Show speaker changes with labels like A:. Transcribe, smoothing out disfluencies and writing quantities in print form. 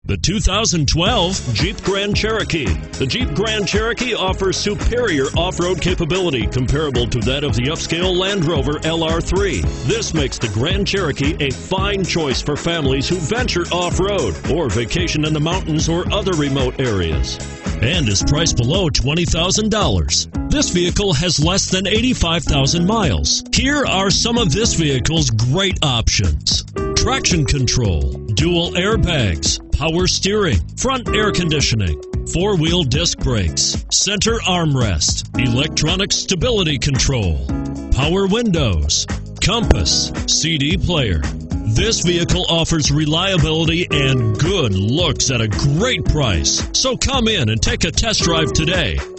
A: The 2012 Jeep Grand Cherokee. The Jeep Grand Cherokee offers superior off-road capability comparable to that of the upscale Land Rover LR3. This makes the Grand Cherokee a fine choice for families who venture off-road or vacation in the mountains or other remote areas. And is priced below $20,000. This vehicle has less than 85,000 miles. Here are some of this vehicle's great options: traction control, dual airbags, power steering, front air conditioning, four-wheel disc brakes, center armrest, electronic stability control, power windows, compass, CD player. This vehicle offers reliability and good looks at a great price. So come in and take a test drive today.